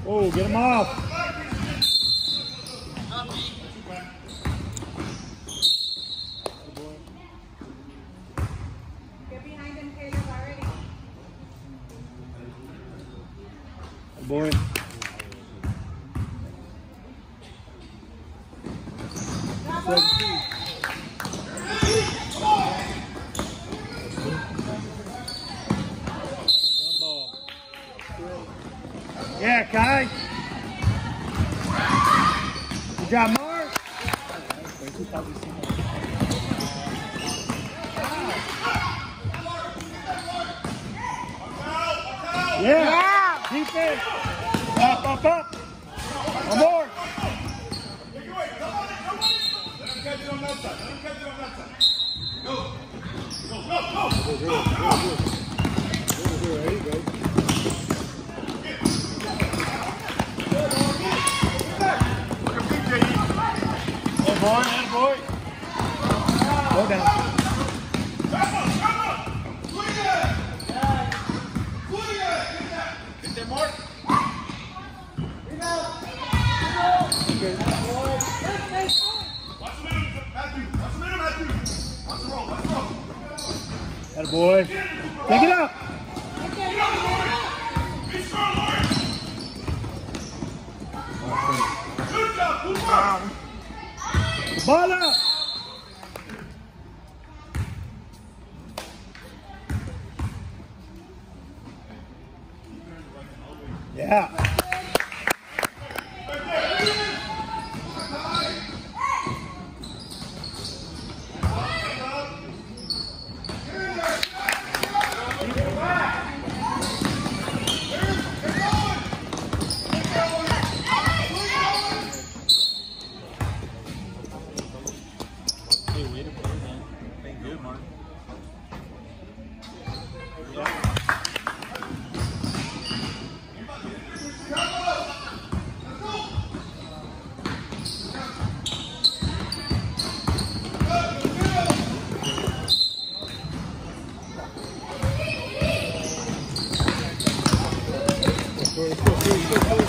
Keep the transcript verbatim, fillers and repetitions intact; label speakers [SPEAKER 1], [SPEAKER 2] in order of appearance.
[SPEAKER 1] Oh, get him off.
[SPEAKER 2] Get behind him, Caleb, already.
[SPEAKER 1] Good boy. Yeah, Kai. Good job, Mark. Yeah. Yeah. Defense. Up, up, up. One more. Go. Go, go, go. There you go. Boy, man, boy. Go down. Get there, Mark. Watch the middle, Matthew. Watch the middle, Matthew. Watch the roll. Watch the roll. That boy. Pick it up. Be strong, Lawrence. Good job, Cooper. Ball up! Yeah. Let's go, let's go, let's go, let's go.